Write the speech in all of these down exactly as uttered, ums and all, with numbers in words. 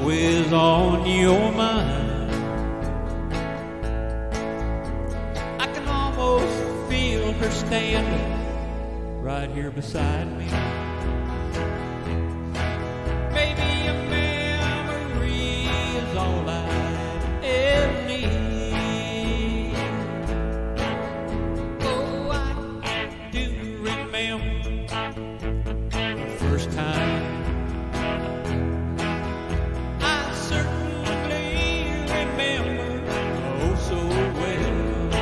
always on your mind. I can almost feel her standing right here beside me. Maybe a memory is all I ever need. Oh, I do remember the first time. I certainly remember oh so well.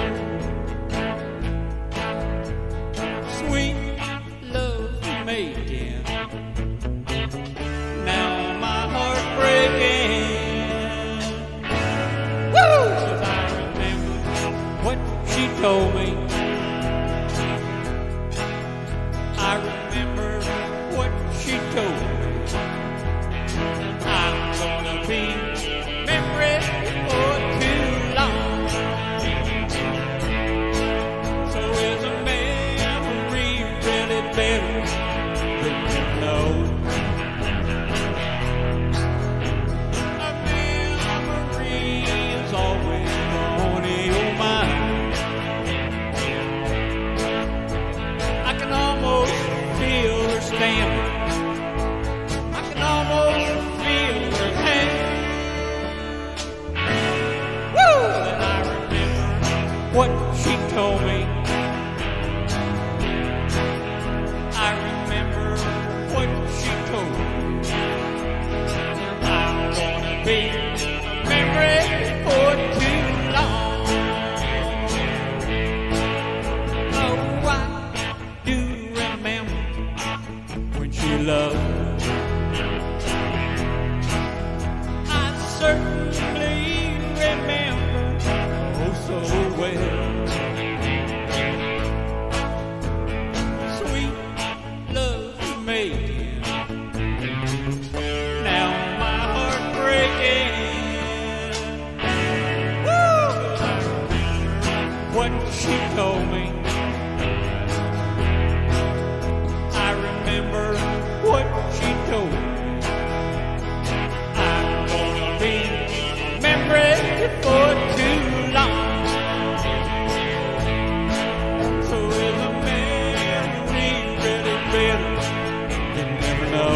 Sweet love making, now my heart breaking. Woo! 'Cause I remember what she told me. I remember what she told me. I'm gonna be memory for too long. So is a memory really better than you know? A memory is always on your mind. I can almost feel her standing. I can almost feel her hand. Woo! And I remember what she told me. I remember what she told me. I'm gonna be a memory for too long. Oh, I do remember when she loved me. I certainly remember oh so well. Sweet love making, now my heart breaking. Woo! I remember what she told me. I remember what she told me. I'm gonna be memory for too long. So is a memory really better? You never know.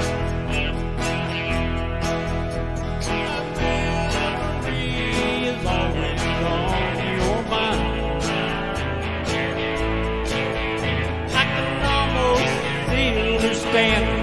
A memory is always on your mind. I can almost feel her standing